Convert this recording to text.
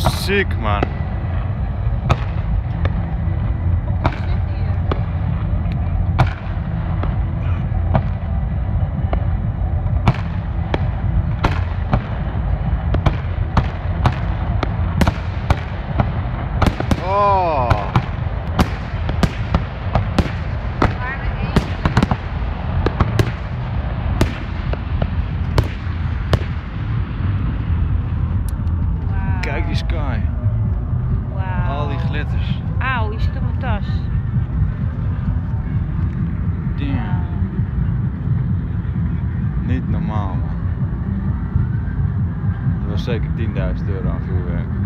Ziek man. Oh. Kijk die sky. Wauw. Al die glitters. Auw, je zit op mijn tas. Damn. Niet normaal man. Dat was zeker €10.000 aan vuurwerk.